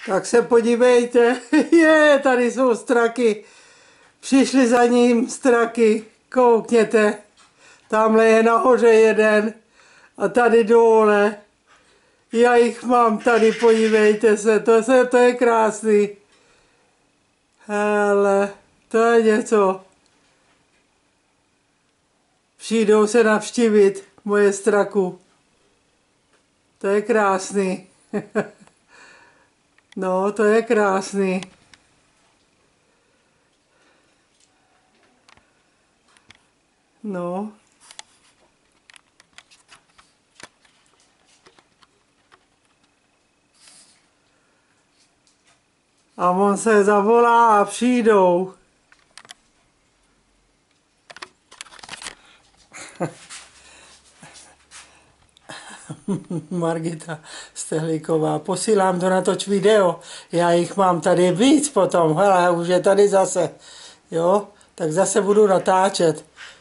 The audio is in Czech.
Tak se podívejte, tady jsou straky. Přišli za ním straky, koukněte. Tamhle je nahoře jeden a tady dole. Já jich mám tady, podívejte se, to je krásný. Ale to je něco. Přijdou se navštívit moje straku. To je krásný. No, to je krásný. No. A on se zavolá a přijdou. Margita Stehlíková, posílám to natoč video, já jich mám tady víc potom, hele, už je tady zase, jo, tak zase budu natáčet.